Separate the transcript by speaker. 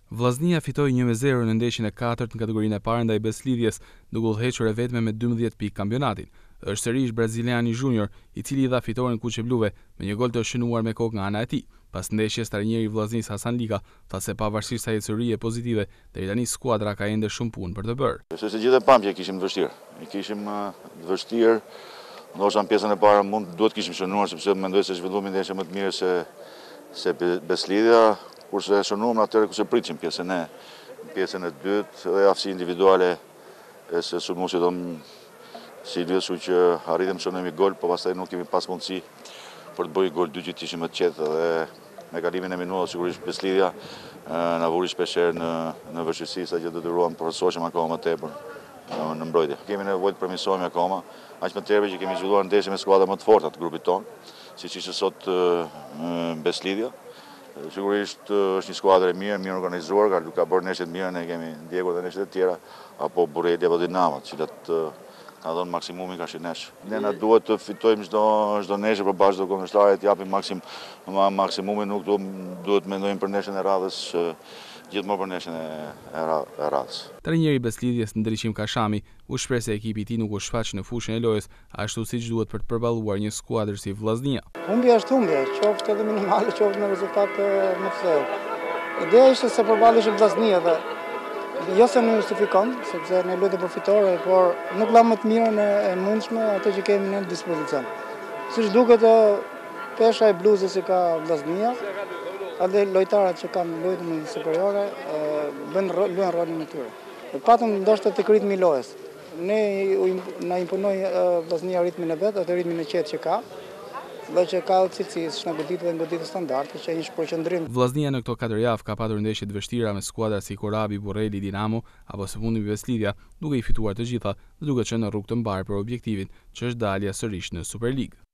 Speaker 1: Vllaznia fitoi 1-0 në ndeshjen e 4 në kategorinë e parë ndaj Beslidhjes, duke udhëhequr e vetme me 12 pikë kampionatin. Është sërish braziliani junior, i cili i dha fitoren kuqe-bluve me një gol të shënuar me kokë nga ana e tij. Pas ndeshjes, trajneri i vllaznisë Hasan Lika tha se pavarësisht sa ecërie pozitive, deri tani skuadra ka ende shumë punë për të bërë.
Speaker 2: Se gjithë e pam që kishim të vështirë. Kishim të vështirë, ndoshta në pjesën e parë duhet kishim shënuar sepse mendoj se zhvillumi ndeshje më të mirë se Beslidhja. Kurse shënuam atëherë kurse pritshim pjesën e dytë dhe aftësi individuale se sulmuesit si Ilvesu që arritëm të shënojmë gol, po pastaj nuk kemi pas mundësi për të bërë gol 2 që ishim më të qetë dhe me kalimin e minutave sigurisht Beslidhja na vuri shpeshherë në vështirësi sa që detyruam të forcoheshim akoma më tepër në mbrojtje. Kemi nevojë të përmirësohemi akoma, aq më tepër që kemi zhvilluar ndeshje me skuadra më të forta të grupit tonë, siç ishte sot Beslidhja. Sigurisht është një skuadër e mirë organizuar, ka bërë ndeshje të mira, ne kemi ndjekur edhe ndeshjet e tjera, apo Burreli apo Dinamo, të cilat ka dhënë maksimumin ka shinesh. Ne na duhet të fitojmë çdo ndeshje përballë çdo kundërshtarit, të japim maksimumin, nuk duhet mendojmë për ndeshjen e radhës, gjithmonë për ndeshjen e radhës.
Speaker 1: Trajneri i Beslidhjes Ndriçim Kashami u shpreh se ekipi i tij nuk u shfaq në fushën e lojës ashtu siç duhet për të përballuar një skuadër si Vllaznia.
Speaker 3: Humbja është humbje, qoftë edhe minimale, qoftë me rezultat më të thellë. Ideja ishte se përballeshim Vllaznia dhe jo se në justifikon, sepse ne luajmë për fitore, por nuk la më të mirën e mundshme ato që kemi në dispozicion. Siç duket pesha e bluzës që ka Vllaznia, edhe lojtarët që kanë luajtur në superiore luajnë rolin e tyre. Patëm ndoshta tek ritmi i lojës. Ne na imponoi Vllaznia ritmin e vet, atë ritmin e qetë që ka. Dhe që ka cilësi, s'na goditë dhe goditë standarde, që një përqendrim.
Speaker 1: Vllaznia në këto 4 javë ka patur ndeshje të vështira me skuadra si Korabi, Burreli, Dinamo apo së fundi Beslidhja, duke i fituar të gjitha dhe duke qenë në rrugë të mbarë për objektivin që është dalja sërish në Superligë.